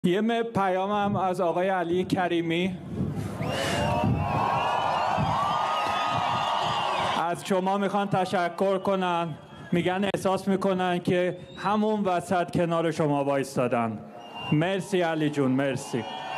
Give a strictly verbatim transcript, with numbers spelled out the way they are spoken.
یه م پیامم از آقای علی کریمی از شما میخوان تشکر کنن، میگن احساس میکنن که همون وسط کنار شما وایستادن. مرسی علی جون، مرسی.